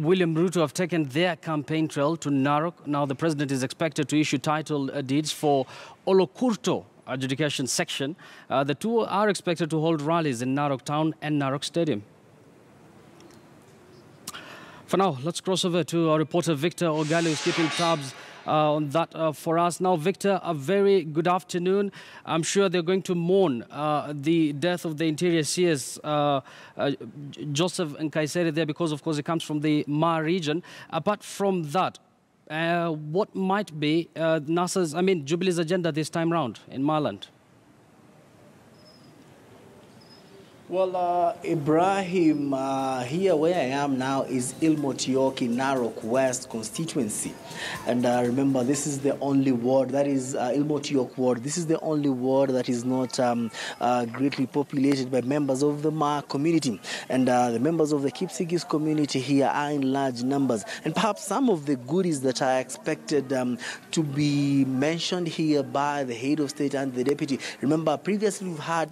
William Ruto have taken their campaign trail to Narok. Now the president is expected to issue title deeds for Olokurto adjudication section. The two are expected to hold rallies in Narok town and Narok Stadium. For now, let's cross over to our reporter Victor Ogale, who's keeping tabs on that for us. Now, Victor, a very good afternoon. I'm sure they're going to mourn the death of the Interior CS, Joseph Nkaissery there, because, of course, it comes from the Ma region. Apart from that, what might be Jubilee's agenda this time round in Marland? Well, Ibrahim, here where I am now is Ilmotioki Narok West constituency. And remember, this is the only ward, that is Ilmotiok ward. This is the only ward that is not greatly populated by members of the Ma community. And the members of the Kipsigis community here are in large numbers. And perhaps some of the goodies that are expected to be mentioned here by the head of state and the deputy. Remember, previously we've had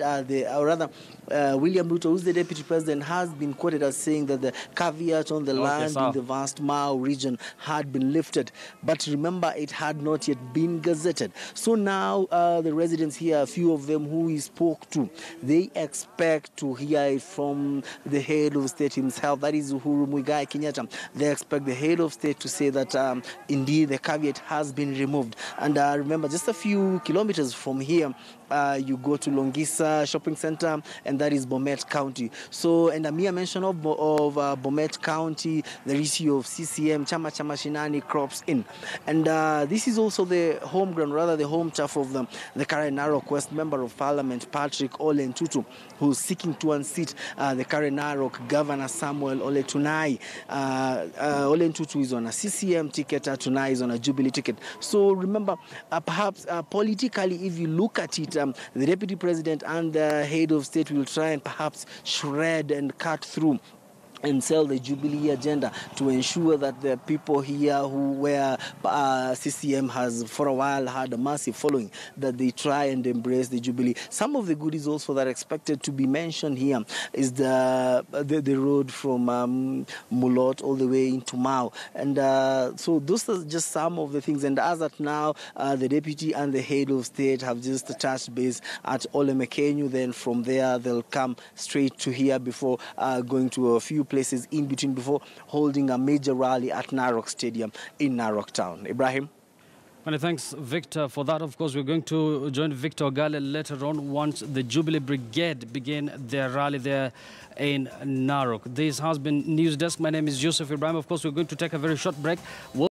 William Ruto, who's the deputy president, has been quoted as saying that the caveat on the land in the vast Mao region had been lifted. But remember, it had not yet been gazetted. So now the residents here, a few of them who he spoke to, they expect to hear it from the head of state himself, that is Uhuru Muigai Kenyatta. They expect the head of state to say that indeed the caveat has been removed. And remember, just a few kilometers from here, you go to Longisa Shopping Center, and that is Bomet County. So, and a mere mention of Bomet County, the issue of CCM, Chama Shinani Crops Inn. And this is also the home ground, rather the home turf of the current Narok West Member of Parliament, Patrick Ole Ntutu, who's seeking to unseat the current Narok Governor Samuel Ole Tunai. Ole Ntutu is on a CCM ticket, Tunai is on a Jubilee ticket. So remember, perhaps politically, if you look at it, the deputy president and the head of state will try and perhaps shred and cut through and sell the Jubilee agenda to ensure that the people here where CCM has for a while had a massive following, that they try and embrace the Jubilee. Some of the goodies also that are expected to be mentioned here is the road from Mulot all the way into Mao. And so those are just some of the things. And as at now, the deputy and the head of state have just touched base at Ole Mekenyu. Then from there, they'll come straight to here before going to a few places in between before holding a major rally at Narok Stadium in Narok Town. Ibrahim? Many thanks, Victor, for that. Of course, we're going to join Victor Ogale later on once the Jubilee Brigade begin their rally there in Narok. This has been News Desk. My name is Joseph Ibrahim. Of course, we're going to take a very short break.